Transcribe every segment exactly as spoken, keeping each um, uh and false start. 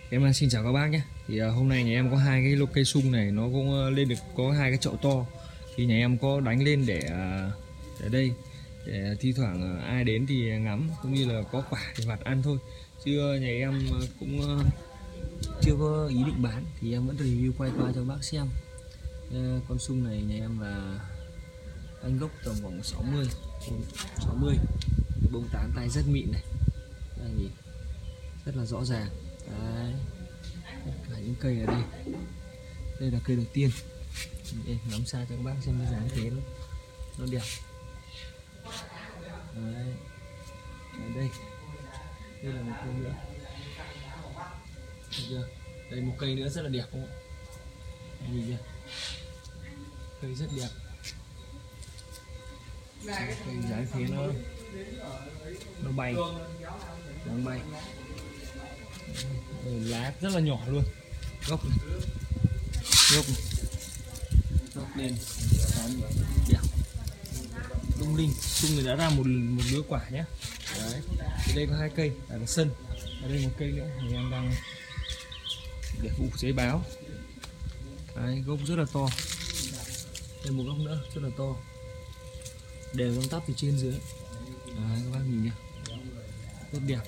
Em xin chào các bác nhé. Thì uh, hôm nay nhà em có hai cái lô cây sung này, nó cũng uh, lên được có hai cái chậu to. Thì nhà em có đánh lên để uh, ở đây để thi thoảng uh, ai đến thì ngắm, cũng như là có quả thì vặt ăn thôi. Chứ uh, nhà em uh, cũng uh, chưa có ý định bán, thì em vẫn review quay qua cho bác xem. Uh, con sung này nhà em là anh gốc tầm khoảng sáu mươi, sáu mươi, bông tán tay rất mịn này, đây nhìn rất là rõ ràng. Đấy, tất cả những cây ở đây, đây là cây đầu tiên. Đây, ngắm xa cho các bác xem cái dáng thế nó, nó đẹp. Đấy, ở đây, đây là một cây nữa. Thấy chưa? Đây một cây nữa rất là đẹp không ạ? Nhìn chưa? Cây rất đẹp. Cây dáng thế nó nó bay, đang bay. Đây, lá rất là nhỏ luôn, gốc này, gốc này, gốc lên đẹp, lung linh. Sung này đã ra một một lứa quả nhé. Đấy, ở đây có hai cây là sân, ở đây một cây nữa thì em đang để phủ giấy báo. Đấy, gốc rất là to, đây một gốc nữa rất là to, đều răng tắp từ trên dưới. Đấy, các bác nhìn nhá, rất đẹp,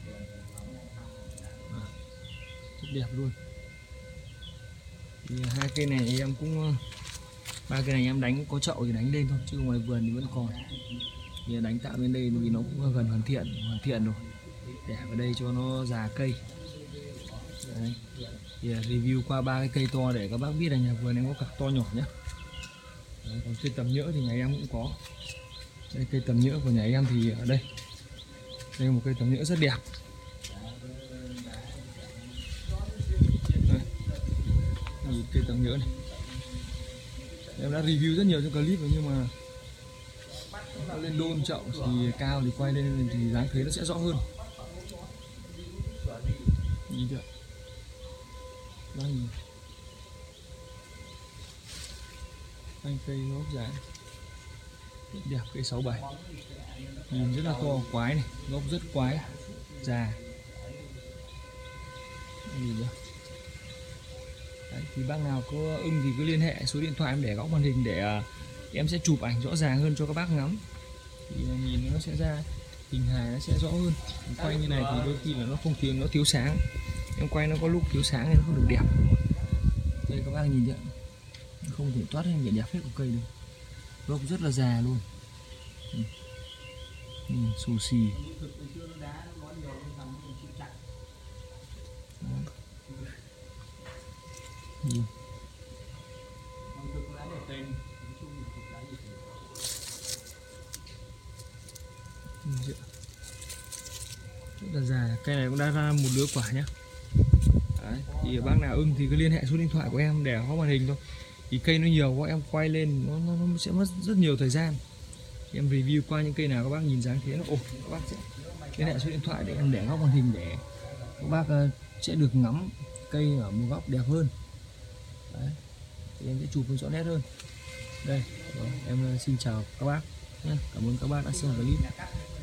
rất đẹp luôn. Thì hai cây này em cũng, ba cây này em đánh có chậu thì đánh lên thôi, chứ ngoài vườn thì vẫn còn. Thì đánh tạm bên đây vì nó cũng gần hoàn thiện, hoàn thiện rồi, để vào đây cho nó già cây. Đấy. Thì review qua ba cái cây to để các bác biết là nhà vườn em có cả to nhỏ nhé. Đấy, còn cây tầm nhỡ thì nhà em cũng có. Đây, cây tầm nhỡ của nhà em thì ở đây, đây một cây tầm nhỡ rất đẹp. Đây, nhìn cây tầm nhỡ này, em đã review rất nhiều trong clip rồi, nhưng mà nó lên đôn chậu thì cao thì quay lên thì dáng thế nó sẽ rõ hơn. Nhìn chưa? Đây, anh cây nó dáng rất đẹp, cây sáu bảy, nhìn rất là to, quái này, gốc rất quái, già. Nhìn chưa? Đấy, thì bác nào có ưng thì cứ liên hệ số điện thoại em để góc màn hình, để uh, em sẽ chụp ảnh rõ ràng hơn cho các bác ngắm, thì uh, nhìn nó sẽ ra hình hài, nó sẽ rõ hơn. Em quay như này thì đôi khi là nó không thiếu, nó thiếu sáng, em quay nó có lúc thiếu sáng nên nó không được đẹp. Đây các bác nhìn thấy không thể toát lên vẻ đẹp hết của cây được, gốc rất là già luôn. Ừ. Ừ, xù xì. Ừ. Rất là già, cây này cũng đã ra một lứa quả nhá. Đấy, thì bác nào ưng thì cứ liên hệ số điện thoại của em để có màn hình thôi. Thì cây nó nhiều quá em quay lên nó, nó, nó sẽ mất rất nhiều thời gian. Em review qua những cây nào các bác nhìn dáng thế nó ổn, các bác sẽ liên hệ số điện thoại để em để góc màn hình, để các bác uh, sẽ được ngắm cây ở một góc đẹp hơn. Đấy, thì em sẽ chụp rõ nét hơn. Đây, rồi, em uh, xin chào các bác nhé. Cảm ơn các bác đã xem clip.